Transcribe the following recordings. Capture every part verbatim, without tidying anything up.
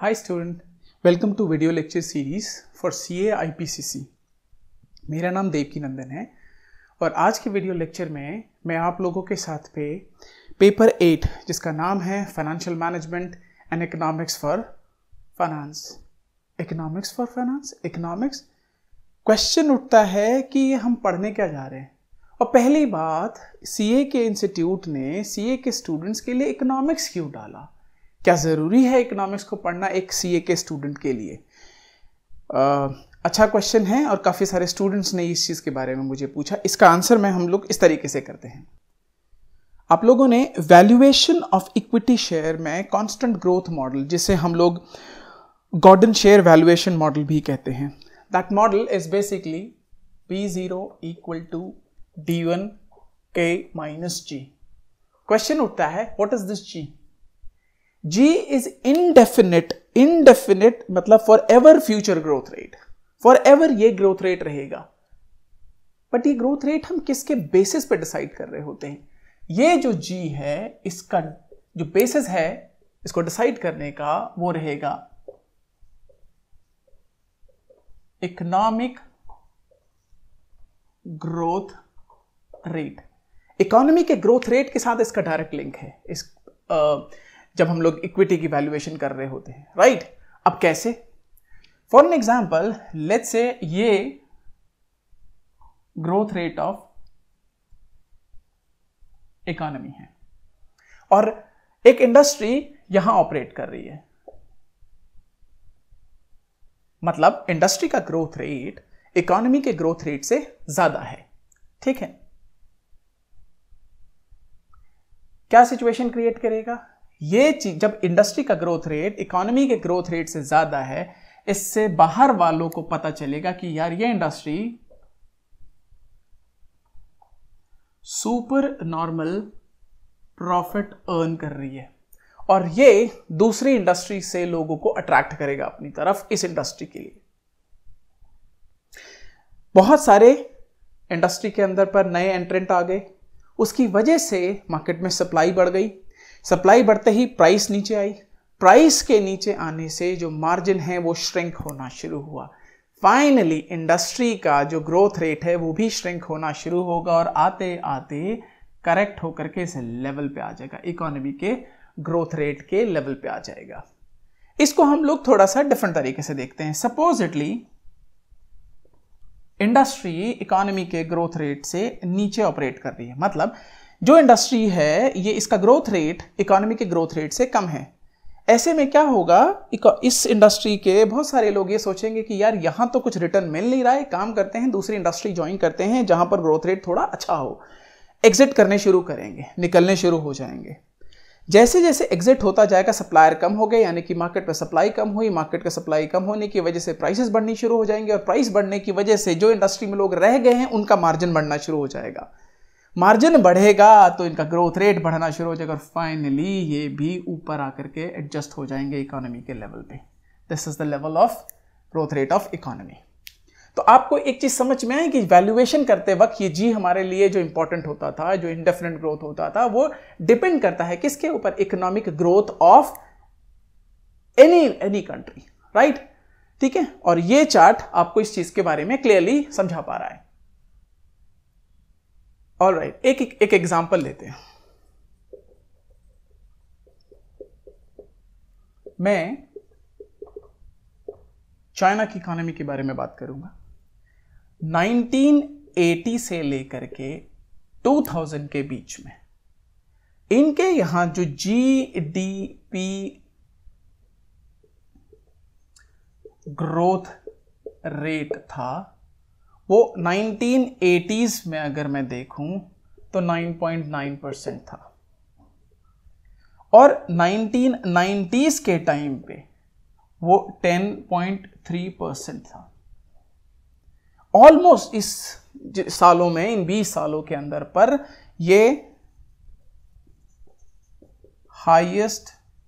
Hi student, welcome to video lecture series for C A I P C C। मेरा नाम देवकीनंदन है और आज के वीडियो लेक्चर में मैं आप लोगों के साथ पे पेपर एट जिसका नाम है financial management and economics for finance. Economics for finance, economics question उठता है कि हम पढ़ने क्या जा रहे हैं। और पहली बात, सीए के इंस्टीट्यूट ने सीए के स्टूडेंट्स के लिए इकोनॉमिक्स क्यों डाला? क्या ज़रूरी है इकोनॉमिक्स को पढ़ना एक सीए के स्टूडेंट के लिए? आ, अच्छा क्वेश्चन है और काफ़ी सारे स्टूडेंट्स ने इस चीज़ के बारे में मुझे पूछा। इसका आंसर मैं हम लोग इस तरीके से करते हैं। आप लोगों ने वैल्यूएशन ऑफ इक्विटी शेयर में कांस्टेंट ग्रोथ मॉडल, जिसे हम लोग गॉर्डन शेयर वैल्यूएशन मॉडल भी कहते हैं, that model is basically P zero equal to D one के माइनस जी। क्वेश्चन उठता है what is this G? G is indefinite, indefinite मतलब forever future growth rate, forever ये growth rate रहेगा। But ये growth rate हम किसके basis पे डिसाइड कर रहे होते हैं? ये जो G है, इसका जो बेसिस है इसको डिसाइड करने का, वो रहेगा इकोनॉमिक ग्रोथ रेट। इकोनॉमी के ग्रोथ रेट के साथ इसका डायरेक्ट लिंक है इस uh, जब हम लोग इक्विटी की वैल्यूएशन कर रहे होते हैं, राइट? अब कैसे? For an example, let's say ये ग्रोथ रेट ऑफ इकोनॉमी है और एक इंडस्ट्री यहां ऑपरेट कर रही है, मतलब इंडस्ट्री का ग्रोथ रेट इकोनॉमी के ग्रोथ रेट से ज्यादा है। ठीक है, क्या सिचुएशन क्रिएट करेगा ये चीज? जब इंडस्ट्री का ग्रोथ रेट इकोनॉमी के ग्रोथ रेट से ज्यादा है, इससे बाहर वालों को पता चलेगा कि यार ये industry super normal profit earn कर रही है और ये दूसरी इंडस्ट्री से लोगों को अट्रैक्ट करेगा अपनी तरफ इस इंडस्ट्री के लिए। बहुत सारे इंडस्ट्री के अंदर पर नए एंट्रेंट आ गए, उसकी वजह से मार्केट में सप्लाई बढ़ गई। सप्लाई बढ़ते ही प्राइस नीचे आई, प्राइस के नीचे आने से जो मार्जिन है वो श्रिंक होना शुरू हुआ। फाइनली इंडस्ट्री का जो ग्रोथ रेट है वो भी श्रिंक होना शुरू होगा और आते आते करेक्ट होकर के इस लेवल पे आ जाएगा, इकोनॉमी के ग्रोथ रेट के लेवल पे आ जाएगा। इसको हम लोग थोड़ा सा डिफरेंट तरीके से देखते हैं। सपोजिटली इंडस्ट्री इकोनॉमी के ग्रोथ रेट से नीचे ऑपरेट कर रही है, मतलब जो इंडस्ट्री है ये इसका ग्रोथ रेट इकोनॉमी के ग्रोथ रेट से कम है। ऐसे में क्या होगा, इस इंडस्ट्री के बहुत सारे लोग ये सोचेंगे कि यार यहां तो कुछ रिटर्न मिल नहीं रहा है, काम करते हैं दूसरी इंडस्ट्री ज्वाइन करते हैं जहां पर ग्रोथ रेट थोड़ा अच्छा हो। एग्जिट करने शुरू करेंगे, निकलने शुरू हो जाएंगे। जैसे जैसे एग्जिट होता जाएगा, सप्लायर कम हो गए, यानी कि मार्केट में सप्लाई कम हुई, मार्केट का सप्लाई कम होने की वजह से प्राइसेस बढ़नी शुरू हो जाएंगे और प्राइस बढ़ने की वजह से जो इंडस्ट्री में लोग रह गए हैं उनका मार्जिन बढ़ना शुरू हो जाएगा। मार्जिन बढ़ेगा तो इनका ग्रोथ रेट बढ़ना शुरू हो जाएगा और फाइनली ये भी ऊपर आकर के एडजस्ट हो जाएंगे इकोनॉमी के लेवल पे। This is the level of growth rate of economy. तो आपको एक चीज समझ में आई कि वैल्यूएशन करते वक्त ये जी हमारे लिए जो इंपॉर्टेंट होता था, जो इंडेफिनिट ग्रोथ होता था, वो डिपेंड करता है किसके ऊपर? Economic growth of any any country, right? ठीक है, और ये चार्ट आपको इस चीज के बारे में क्लियरली समझा पा रहा है। ऑल राइट, एक एक एग्जाम्पल लेते हैं। मैं चाइना की इकोनॉमी के बारे में बात करूंगा। नाइनटीन एटी से लेकर के टू थाउज़ेंड के बीच में इनके यहां जो जीडीपी ग्रोथ रेट था वो नाइनटीन एटीज़ में अगर मैं देखूं तो नाइन पॉइंट नाइन परसेंट था और नाइनटीन नाइंटीज़ के टाइम पे वो टेन पॉइंट थ्री परसेंट था। ऑलमोस्ट इस सालों में, इन बीस सालों के अंदर पर ये highest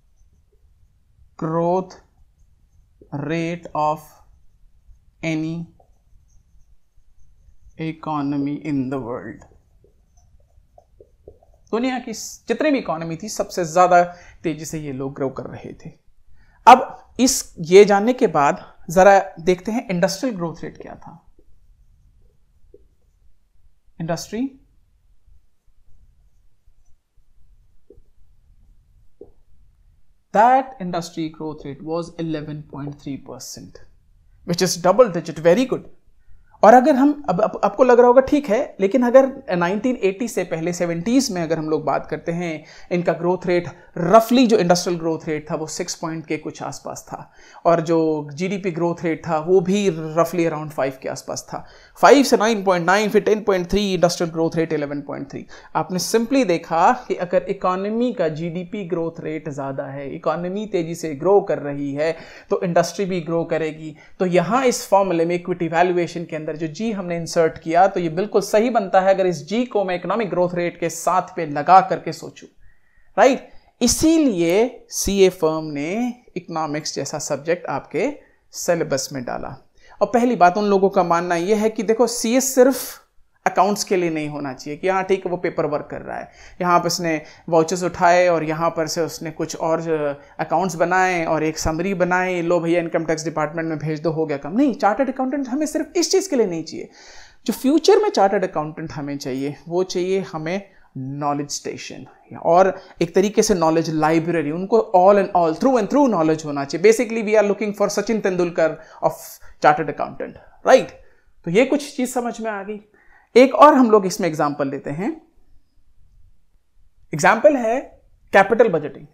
growth rate of any economy in the world. दुनिया की जितनी भी इकोनॉमी थी सबसे ज्यादा तेजी से ये लोग ग्रो कर रहे थे। अब इस ये जानने के बाद जरा देखते हैं इंडस्ट्रियल ग्रोथ रेट क्या था। Industry that industry growth rate was eleven point three percent which is double digit, very good. और अगर हम अब आप, आपको लग रहा होगा ठीक है, लेकिन अगर नाइनटीन एटी से पहले सेवेंटीज़ में अगर हम लोग बात करते हैं, इनका ग्रोथ रेट रफली जो इंडस्ट्रियल ग्रोथ रेट था वो सिक्स पॉइंट के कुछ आसपास था, और जो जीडीपी ग्रोथ रेट था वो भी रफली अराउंड फाइव के आसपास था। फाइव से नाइन पॉइंट नाइन, फिर ten point three, industrial growth rate eleven point three. आपने सिंपली देखा कि अगर इकोनॉमी का जीडीपी ग्रोथ रेट ज़्यादा है, इकोनॉमी तेजी से ग्रो कर रही है, तो इंडस्ट्री भी ग्रो करेगी। तो यहाँ इस फॉर्मूले में इक्विटी वैल्यूएशन के अंदर जो जी हमने इंसर्ट किया, तो ये बिल्कुल सही बनता है अगर इस जी को मैं इकोनॉमिक ग्रोथ रेट के साथ पे लगा करके सोचूं, राइट। इसीलिए सीए फर्म ने इकोनॉमिक्स जैसा सब्जेक्ट आपके सिलेबस में डाला। और पहली बात, उन लोगों का मानना यह है कि देखो सीए सिर्फ अकाउंट्स के लिए नहीं होना चाहिए कि हाँ ठीक है वो पेपर वर्क कर रहा है, यहाँ पर उसने वाउचर्स उठाए और यहाँ पर से उसने कुछ और अकाउंट्स बनाए और एक समरी बनाए, लो भैया इनकम टैक्स डिपार्टमेंट में भेज दो, हो गया काम। नहीं, चार्टर्ड अकाउंटेंट हमें सिर्फ इस चीज़ के लिए नहीं चाहिए। जो फ्यूचर में चार्टर्ड अकाउंटेंट हमें चाहिए वो चाहिए हमें नॉलेज स्टेशन, और एक तरीके से नॉलेज लाइब्रेरी। उनको all and all, through and through knowledge होना चाहिए। Basically we are looking for Sachin Tendulkar of chartered accountant, right. तो ये कुछ चीज़ समझ में आ गई। एक और हम लोग इसमें एग्जाम्पल लेते हैं। एग्जाम्पल है कैपिटल बजटिंग।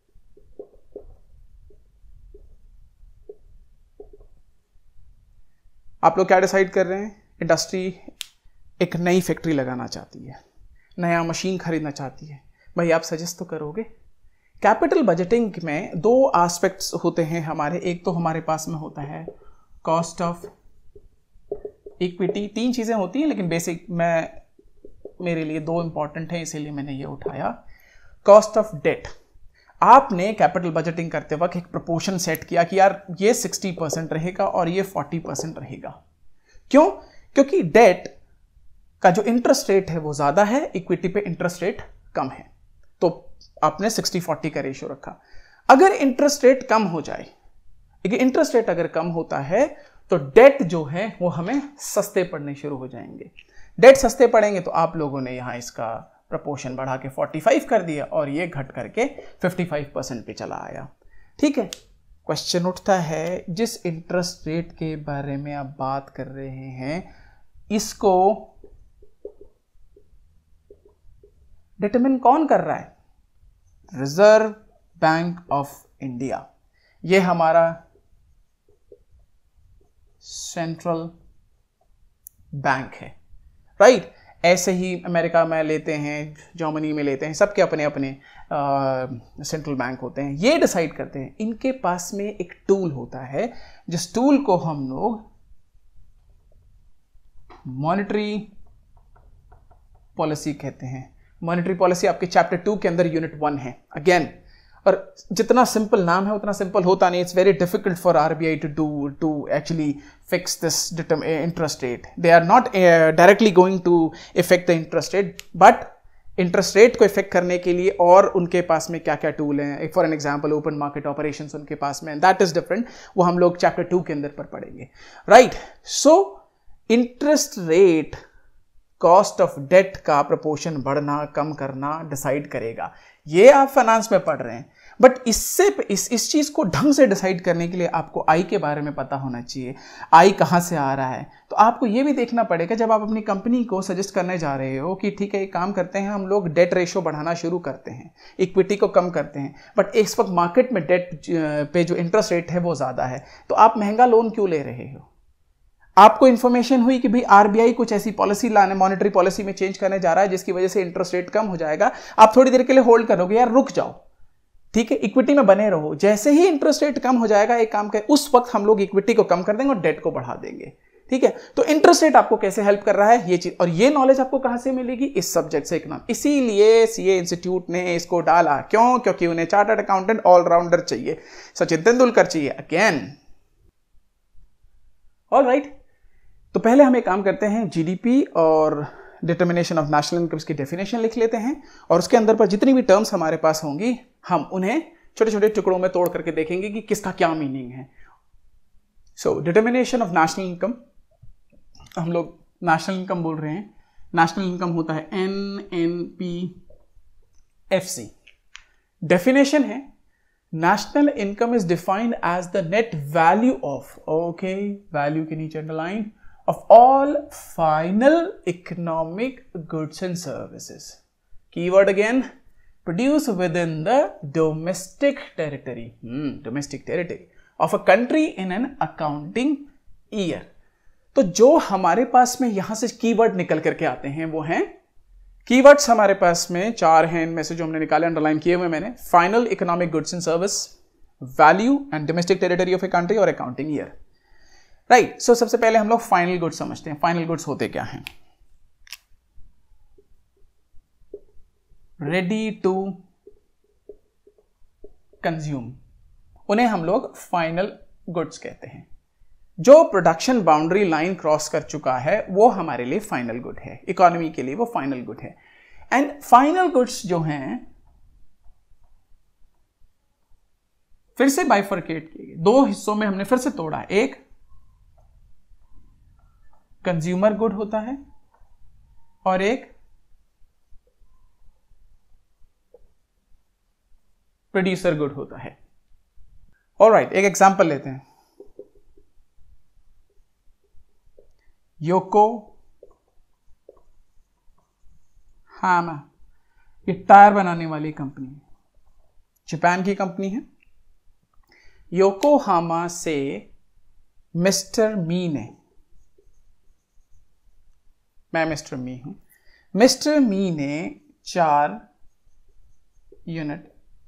आप लोग क्या डिसाइड कर रहे हैं? इंडस्ट्री एक नई फैक्ट्री लगाना चाहती है, नया मशीन खरीदना चाहती है, भाई आप सजेस्ट तो करोगे। कैपिटल बजटिंग में दो एस्पेक्ट्स होते हैं हमारे। एक तो हमारे पास में होता है कॉस्ट ऑफ इक्विटी। तीन चीज़ें होती हैं लेकिन बेसिक मैं मेरे लिए दो इंपॉर्टेंट हैं, इसीलिए मैंने ये उठाया। Cost of debt. आपने कैपिटल बजटिंग करते वक्त एक प्रोपोर्शन सेट किया कि यार ये सिक्सटी परसेंट रहेगा और ये फोर्टी परसेंट रहेगा। क्यों? क्योंकि डेट का जो इंटरेस्ट रेट है वो ज़्यादा है, इक्विटी पे इंटरेस्ट रेट कम है, तो आपने सिक्सटी फोर्टी का रेशियो रखा। अगर इंटरेस्ट रेट कम हो जाए, इंटरेस्ट रेट अगर कम होता है तो डेट जो है वो हमें सस्ते पड़ने शुरू हो जाएंगे। डेट सस्ते पड़ेंगे तो आप लोगों ने यहाँ इसका प्रपोर्शन बढ़ा के पैंतालीस कर दिया और ये घट करके पचपन परसेंट पे चला आया। ठीक है, क्वेश्चन उठता है जिस इंटरेस्ट रेट के बारे में आप बात कर रहे हैं इसको डिटरमिन कौन कर रहा है? Reserve Bank of India. ये हमारा सेंट्रल बैंक है, राइट। ऐसे ही अमेरिका में लेते हैं, जर्मनी में लेते हैं, सबके अपने अपने सेंट्रल बैंक होते हैं। ये डिसाइड करते हैं। इनके पास में एक टूल होता है जिस टूल को हम लोग मॉनेटरी पॉलिसी कहते हैं। मॉनेटरी पॉलिसी आपके चैप्टर टू के अंदर यूनिट वन है अगेन। और जितना सिंपल नाम है उतना सिंपल होता नहीं। It's very difficult for RBI to do to actually fix this interest rate. They are not directly going to effect the interest rate, but interest rate को effect करने के लिए और उनके पास में क्या क्या टूल हैं, for an example open market operations उनके पास में, दैट इज डिफरेंट। वो हम लोग चैप्टर टू के अंदर पर पढ़ेंगे, right. So interest rate cost of debt का प्रोपोर्शन बढ़ना कम करना डिसाइड करेगा। ये आप फाइनेंस में पढ़ रहे हैं, बट इससे इस इस चीज़ को ढंग से डिसाइड करने के लिए आपको आई के बारे में पता होना चाहिए। आई कहाँ से आ रहा है, तो आपको ये भी देखना पड़ेगा जब आप अपनी कंपनी को सजेस्ट करने जा रहे हो कि ठीक है एक काम करते हैं, हम लोग डेट रेशो बढ़ाना शुरू करते हैं, इक्विटी को कम करते हैं, बट इस वक्त मार्केट में डेट पे जो इंटरेस्ट रेट है वो ज़्यादा है, तो आप महंगा लोन क्यों ले रहे हो? आपको इन्फॉर्मेशन हुई कि भाई आरबीआई कुछ ऐसी पॉलिसी लाने, मॉनेटरी पॉलिसी में चेंज करने जा रहा है जिसकी वजह से इंटरेस्ट रेट कम हो जाएगा। आप थोड़ी देर के लिए होल्ड करोगे, यार रुक जाओ, ठीक है, इक्विटी में बने रहो। जैसे ही इंटरेस्ट रेट कम हो जाएगा, एक काम कर, उस वक्त हम लोग इक्विटी को कम कर देंगे और डेट को बढ़ा देंगे। ठीक है, तो इंटरेस्ट रेट आपको कैसे हेल्प कर रहा है ये चीज, और ये नॉलेज आपको कहां से मिलेगी? इस सब्जेक्ट से इकोनॉमिक्स। इसीलिए सीए इंस्टीट्यूट ने इसको डाला। क्यों? क्योंकि उन्हें चार्टर्ड अकाउंटेंट ऑलराउंडर चाहिए, सचिन तेंदुलकर चाहिए अगेन। ऑल राइट, तो पहले हम एक काम करते हैं, जीडीपी और डिटर्मिनेशन ऑफ नेशनल इनकम की डेफिनेशन लिख लेते हैं और उसके अंदर पर जितनी भी टर्म्स हमारे पास होंगी हम उन्हें छोटे छोटे टुकड़ों में तोड़ करके देखेंगे कि किसका क्या मीनिंग है। So determination of national income, हम लोग नेशनल इनकम बोल रहे हैं, नेशनल इनकम होता है N N P F C. Definition है national income is defined as the net value of, okay, value के नीचे underline, of all final economic goods and services, keyword again, produce within the domestic territory, domestic territory of a country in an accounting year. तो जो हमारे पास में यहां से keyword निकल करके आते हैं वो हैं, कीवर्ड्स हमारे पास में चार हैं, इनमें से जो हमने निकाले अंडरलाइन किए हुए मैंने, final economic goods and service, value and domestic territory of a country और अकाउंटिंग ईयर, राइट। सो सबसे पहले हम लोग फाइनल गुड्स समझते हैं। फाइनल गुड्स होते क्या हैं? रेडी टू कंज्यूम, उन्हें हम लोग फाइनल गुड्स कहते हैं। जो प्रोडक्शन बाउंड्री लाइन क्रॉस कर चुका है वो हमारे लिए फाइनल गुड है, इकोनॉमी के लिए वो फाइनल गुड है। एंड फाइनल गुड्स जो हैं फिर से बाइफरकेट किए गए, दो हिस्सों में हमने फिर से तोड़ा। एक कंज्यूमर गुड होता है और एक प्रोड्यूसर गुड होता है। ऑलराइट, एक एग्जांपल लेते हैं। योको हामा, ये टायर बनाने वाली कंपनी है, जापान की कंपनी है। योकोहामा से मिस्टर मी ने, मैं मिस्टर मी हूं, मिस्टर मी ने चार यूनिट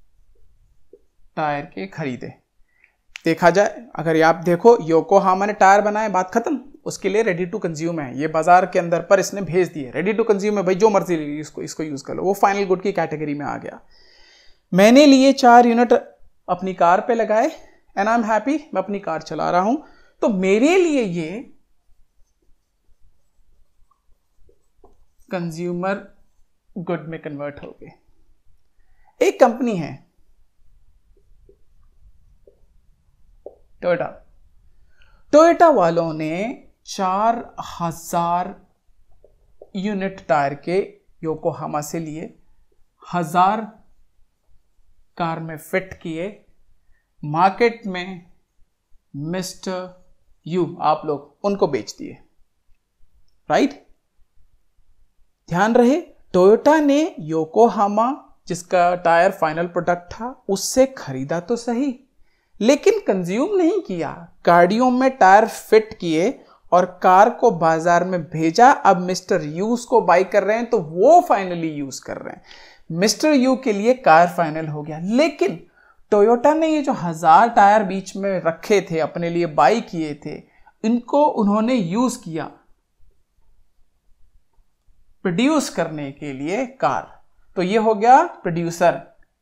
टायर के खरीदे। देखा जाए, अगर आप देखो, योकोहामा ने टायर बनाए, बात खत्म, उसके लिए रेडी टू कंज्यूम है, ये बाजार के अंदर पर इसने भेज दिए, रेडी टू कंज्यूम है भाई, जो मर्जी लीजिए इसको, इसको यूज कर लो, वो फाइनल गुड की कैटेगरी में आ गया। मैंने लिए चार यूनिट अपनी कार पे लगाए एंड आई एम हैप्पी, मैं अपनी कार चला रहा हूं, तो मेरे लिए ये कंज्यूमर गुड में कन्वर्ट हो गए। एक कंपनी है टोयोटा, टोयोटा वालों ने चार हजार यूनिट टायर के योकोहामा से लिए, हजार कार में फिट किए, मार्केट में मिस्टर यू, आप लोग उनको बेच दिए, राइट। ध्यान रहे, टोयोटा ने योकोहामा जिसका टायर फाइनल प्रोडक्ट था उससे खरीदा तो सही, लेकिन कंज्यूम नहीं किया, गाड़ियों में टायर फिट किए और कार को बाजार में भेजा। अब मिस्टर यू उसको बाई कर रहे हैं तो वो फाइनली यूज कर रहे हैं, मिस्टर यू के लिए कार फाइनल हो गया। लेकिन टोयोटा ने ये जो हजार टायर बीच में रखे थे, अपने लिए बाई किए थे, इनको उन्होंने यूज किया प्रोड्यूस करने के लिए कार, तो ये हो गया प्रोड्यूसर,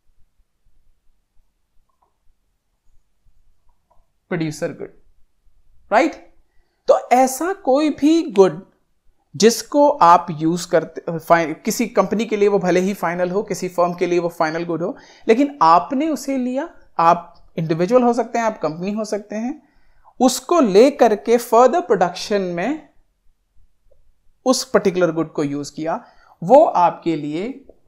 प्रोड्यूसर गुड, राइट। तो ऐसा कोई भी गुड जिसको आप यूज करते, किसी कंपनी के लिए वो भले ही फाइनल हो, किसी फर्म के लिए वो फाइनल गुड हो, लेकिन आपने उसे लिया, आप इंडिविजुअल हो सकते हैं, आप कंपनी हो सकते हैं, उसको ले करके फर्दर प्रोडक्शन में उस पर्टिकुलर गुड को यूज किया, वो आपके लिए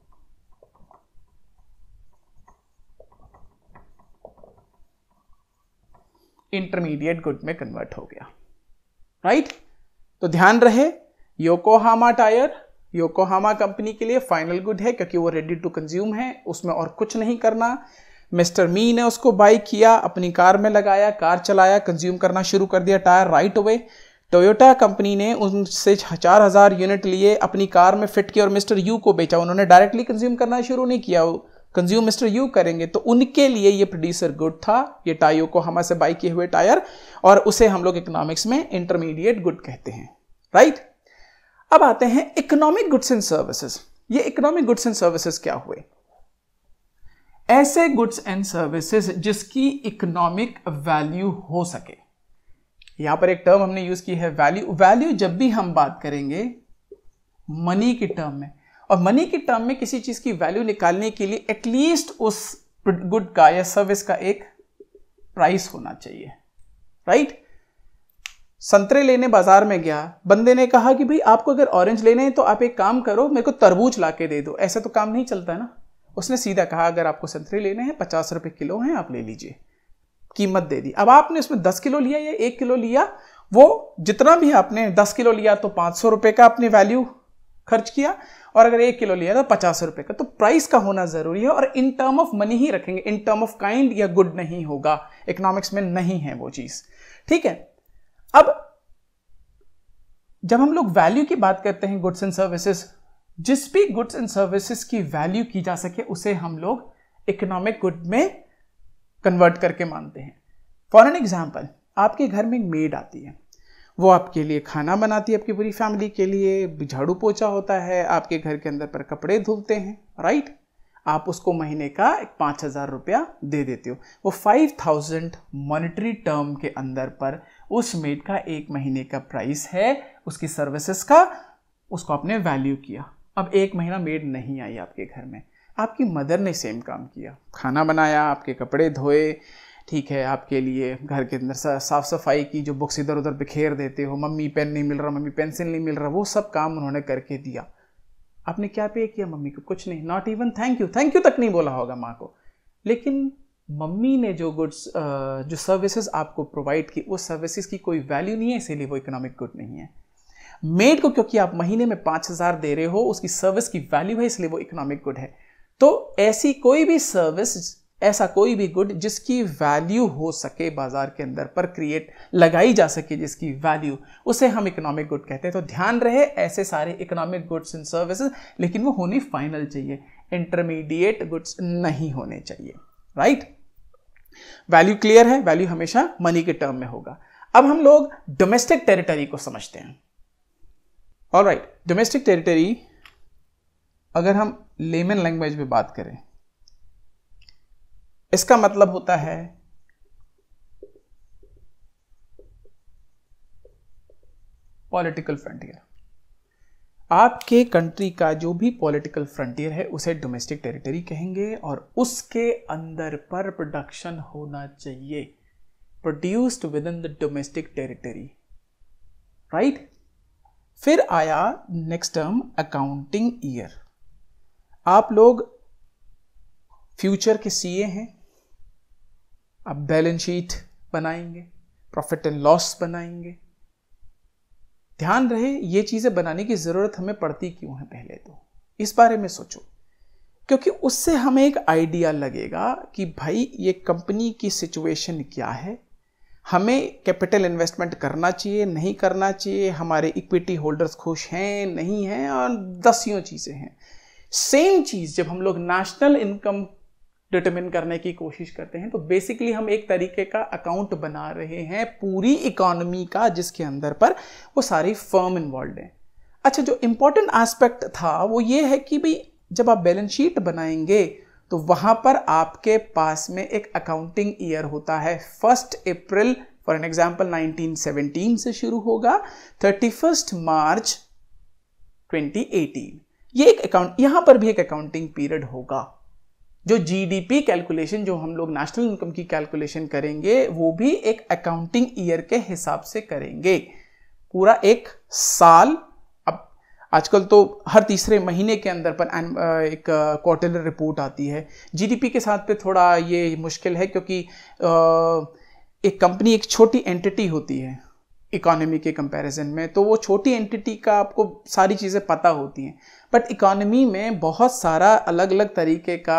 इंटरमीडिएट गुड में कन्वर्ट हो गया, राइट। तो ध्यान रहे, योकोहामा टायर योकोहामा कंपनी के लिए फाइनल गुड है क्योंकि वो रेडी टू कंज्यूम है, उसमें और कुछ नहीं करना। मिस्टर मी ने उसको बाई किया, अपनी कार में लगाया, कार चलाया, कंज्यूम करना शुरू कर दिया tyre, right away. Toyota company ने उनसे चार हजार यूनिट लिए, अपनी कार में फिट किया और मिस्टर यू को बेचा। उन्होंने डायरेक्टली कंज्यूम करना शुरू नहीं किया, कंज्यूम मिस्टर यू करेंगे, तो उनके लिए ये प्रोड्यूसर गुड था, ये टायर को हमारे से बाई किए हुए टायर, और उसे हम लोग इकोनॉमिक्स में इंटरमीडिएट गुड कहते हैं, राइट। अब आते हैं इकोनॉमिक गुड्स एंड सर्विसेज। ये इकोनॉमिक गुड्स एंड सर्विसेज क्या हुए? ऐसे गुड्स एंड सर्विसेज जिसकी इकोनॉमिक वैल्यू हो सके। यहां पर एक टर्म हमने यूज की है वैल्यू। वैल्यू जब भी हम बात करेंगे मनी की टर्म में, और मनी की टर्म में किसी चीज की वैल्यू निकालने के लिए एटलीस्ट उस गुड का या सर्विस का एक प्राइस होना चाहिए, राइट। संतरे लेने बाजार में गया, बंदे ने कहा कि भाई आपको अगर ऑरेंज लेने हैं तो आप एक काम करो, मेरे को तरबूज ला के दे दो। ऐसा तो काम नहीं चलता ना। उसने सीधा कहा अगर आपको संतरे लेने हैं पचास रुपए किलो हैं, आप ले लीजिए, कीमत दे दी। अब आपने उसमें दस किलो लिया या एक किलो लिया, वो जितना भी आपने दस किलो लिया तो पाँच सौ रुपये का आपने वैल्यू खर्च किया, और अगर एक किलो लिया तो पचास रुपए का। तो प्राइस का होना जरूरी है, और इन टर्म ऑफ मनी ही रखेंगे, इन टर्म ऑफ काइंड या गुड नहीं होगा। इकोनॉमिक्स में नहीं है वो चीज, ठीक है। अब जब हम लोग वैल्यू की बात करते हैं गुड्स एंड सर्विसेज, जिस भी गुड्स एंड सर्विसेज की वैल्यू की जा सके उसे हम लोग इकोनॉमिक गुड में कन्वर्ट करके मानते हैं। फॉर एन एग्जाम्पल, आपके घर में एक मेड आती है, वो आपके लिए खाना बनाती है, आपकी पूरी फैमिली के लिए, झाड़ू पोछा होता है, आपके घर के अंदर पर कपड़े धुलते हैं, राइट। आप उसको महीने का एक पाँच हजार रुपया दे देते हो। वो फाइव थाउजेंड मॉनेटरी टर्म के अंदर पर उस मेड का एक महीने का प्राइस है, उसकी सर्विसेज का, उसको आपने वैल्यू किया। अब एक महीना मेड नहीं आई आपके घर में, आपकी मदर ने सेम काम किया, खाना बनाया, आपके कपड़े धोए, ठीक है, आपके लिए घर के अंदर साफ सफाई की, जो बुक्स इधर उधर बिखेर देते हो, मम्मी पेन नहीं मिल रहा, मम्मी पेंसिल नहीं मिल रहा, वो सब काम उन्होंने करके दिया। आपने क्या पे किया मम्मी को? कुछ नहीं, not even thank you, thank you तक नहीं बोला होगा माँ को। लेकिन मम्मी ने जो गुड्स जो सर्विसेज आपको प्रोवाइड की, वो सर्विसेज की कोई वैल्यू नहीं है, इसीलिए वो इकोनॉमिक गुड नहीं है। मेड को क्योंकि आप महीने में पाँच हजार दे रहे हो, उसकी सर्विस की वैल्यू है, इसलिए वो इकोनॉमिक गुड है। तो ऐसी कोई भी सर्विस, ऐसा कोई भी गुड जिसकी वैल्यू हो सके बाजार के अंदर पर क्रिएट लगाई जा सके, जिसकी वैल्यू, उसे हम इकोनॉमिक गुड कहते हैं। तो ध्यान रहे ऐसे सारे इकोनॉमिक गुड्स एंड सर्विसेज, लेकिन वो होनी फाइनल चाहिए, इंटरमीडिएट गुड्स नहीं होने चाहिए, राइट। वैल्यू क्लियर है, वैल्यू हमेशा मनी के टर्म में होगा। अब हम लोग डोमेस्टिक टेरिटरी को समझते हैं। ऑलराइट, डोमेस्टिक टेरिटरी अगर हम लेमन लैंग्वेज में बात करें, इसका मतलब होता है पॉलिटिकल फ्रंटियर। आपके कंट्री का जो भी पॉलिटिकल फ्रंटियर है उसे डोमेस्टिक टेरिटरी कहेंगे, और उसके अंदर पर प्रोडक्शन होना चाहिए, produced within the domestic territory, right. फिर आया नेक्स्ट टर्म अकाउंटिंग ईयर। आप लोग फ्यूचर के सीए हैं, आप बैलेंस शीट बनाएंगे, प्रॉफिट एंड लॉस बनाएंगे। ध्यान रहे ये चीजें बनाने की जरूरत हमें पड़ती क्यों है, पहले तो इस बारे में सोचो, क्योंकि उससे हमें एक आइडिया लगेगा कि भाई ये कंपनी की सिचुएशन क्या है, हमें कैपिटल इन्वेस्टमेंट करना चाहिए, नहीं करना चाहिए, हमारे इक्विटी होल्डर्स खुश हैं, नहीं हैं, और दसियों चीजें हैं। सेम चीज जब हम लोग नेशनल इनकम डिटरमिन करने की कोशिश करते हैं, तो बेसिकली हम एक तरीके का अकाउंट बना रहे हैं पूरी इकोनॉमी का, जिसके अंदर पर वो सारी फर्म इन्वॉल्व हैं। अच्छा, जो इंपॉर्टेंट एस्पेक्ट था वो ये है कि भाई जब आप बैलेंस शीट बनाएंगे तो वहां पर आपके पास में एक अकाउंटिंग ईयर होता है। First April for an example nineteen seventeen से शुरू होगा, thirty first March twenty eighteen. ये एक अकाउंट, यहां पर भी एक अकाउंटिंग पीरियड होगा। जो जीडीपी कैलकुलेशन, जो हम लोग नेशनल इनकम की कैलकुलेशन करेंगे, वो भी एक अकाउंटिंग ईयर के हिसाब से करेंगे, पूरा एक साल। अब आजकल तो हर तीसरे महीने के अंदर पर एक क्वार्टरली रिपोर्ट आती है। जीडीपी के साथ पे थोड़ा ये मुश्किल है, क्योंकि एक कंपनी एक छोटी एंटिटी होती है इकोनॉमी के कंपैरिजन में, तो वो छोटी एंटिटी का आपको सारी चीज़ें पता होती हैं। बट इकोनॉमी में बहुत सारा अलग अलग तरीके का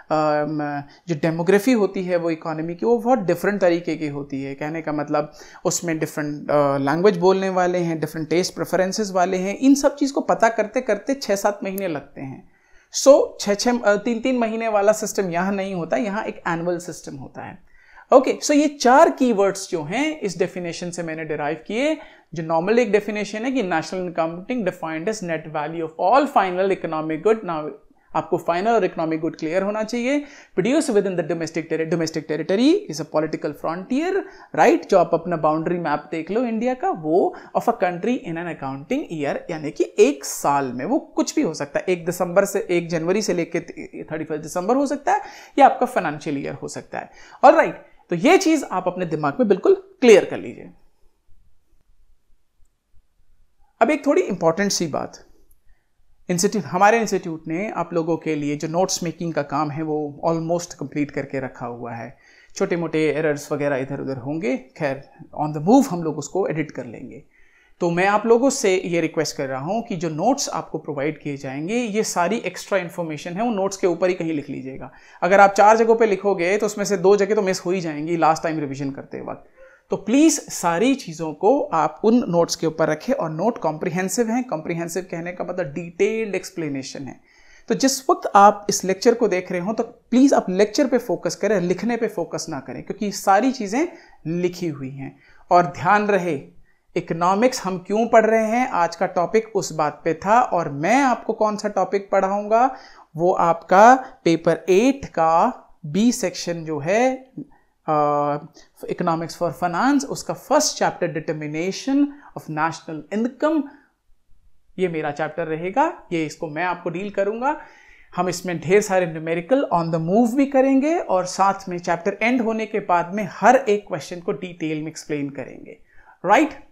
जो डेमोग्राफी होती है वो इकोनॉमी की, वो बहुत डिफरेंट तरीके की होती है। कहने का मतलब उसमें डिफरेंट लैंग्वेज बोलने वाले हैं, डिफरेंट टेस्ट प्रेफरेंसेस वाले हैं, इन सब चीज़ को पता करते करते छः सात महीने लगते हैं। सो छः छः तीन तीन महीने वाला सिस्टम यहाँ नहीं होता, यहाँ एक एनुअल सिस्टम होता है। ओके okay, सो so ये चार कीवर्ड्स जो हैं इस डेफिनेशन से मैंने डिराइव किए। जो नॉर्मल एक डेफिनेशन है कि national accounting defined as net value of all final economic good. Now आपको फाइनल और इकोनॉमिक गुड क्लियर होना चाहिए। Produce within the domestic domestic territory is a political frontier, right. जो आप अपना बाउंड्री मैप देख लो इंडिया का, वो of a country in an accounting year, यानी कि एक साल में वो कुछ भी हो सकता है, एक दिसंबर से एक जनवरी से लेकर थर्टी फर्स्ट दिसंबर हो सकता है, या आपका फाइनेंशियल ईयर हो सकता है। और राइट, तो ये चीज आप अपने दिमाग में बिल्कुल क्लियर कर लीजिए। अब एक थोड़ी इंपॉर्टेंट सी बात, इंस्टीट्यूट हमारे इंस्टीट्यूट ने आप लोगों के लिए जो नोट्स मेकिंग का काम है वो ऑलमोस्ट कंप्लीट करके रखा हुआ है। छोटे मोटे एरर्स वगैरह इधर उधर होंगे, खैर ऑन द मूव हम लोग उसको एडिट कर लेंगे। तो मैं आप लोगों से ये रिक्वेस्ट कर रहा हूँ कि जो नोट्स आपको प्रोवाइड किए जाएंगे, ये सारी एक्स्ट्रा इन्फॉर्मेशन है वो नोट्स के ऊपर ही कहीं लिख लीजिएगा। अगर आप चार जगहों पे लिखोगे तो उसमें से दो जगह तो मिस हो ही जाएंगी लास्ट टाइम रिवीजन करते वक्त। तो प्लीज़ सारी चीज़ों को आप उन नोट्स के ऊपर रखें, और नोट कॉम्प्रिहेंसिव हैं। कॉम्प्रिहेंसिव कहने का मतलब डिटेल्ड एक्सप्लेनेशन है। तो जिस वक्त आप इस लेक्चर को देख रहे हो तो प्लीज़ आप लेक्चर पे फोकस करें, लिखने पे फोकस ना करें, क्योंकि सारी चीज़ें लिखी हुई हैं। और ध्यान रहे, इकोनॉमिक्स हम क्यों पढ़ रहे हैं, आज का टॉपिक उस बात पे था। और मैं आपको कौन सा टॉपिक पढ़ाऊंगा, वो आपका पेपर एट का बी सेक्शन जो है इकोनॉमिक्स फॉर फाइनेंस, उसका first chapter determination of national income, ये मेरा चैप्टर रहेगा। ये इसको मैं आपको डील करूंगा। हम इसमें ढेर सारे न्यूमेरिकल ऑन द मूव भी करेंगे, और साथ में चैप्टर एंड होने के बाद में हर एक क्वेश्चन को डिटेल में एक्सप्लेन करेंगे, राइट।